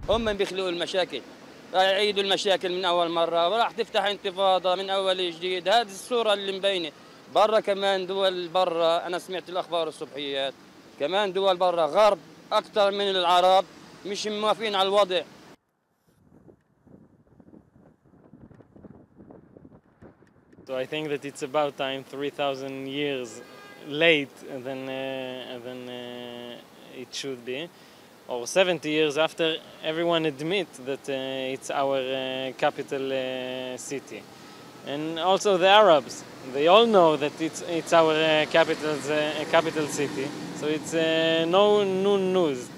هم بيخلقوا المشاكل، راح يعيدوا المشاكل من أول مرة وراح تفتح انتفاضة من أول جديد. هذه الصورة اللي مبينة. برا كمان دول برا، أنا سمعت الأخبار الصبحيات، كمان دول برا غرب أكثر من العرب مش موافقين على الوضع. So I think that it's about time, 3,000 years late than it should be, or 70 years after everyone admit that it's our capital city. And also the Arabs, they all know that it's our capital city, so it's no new news.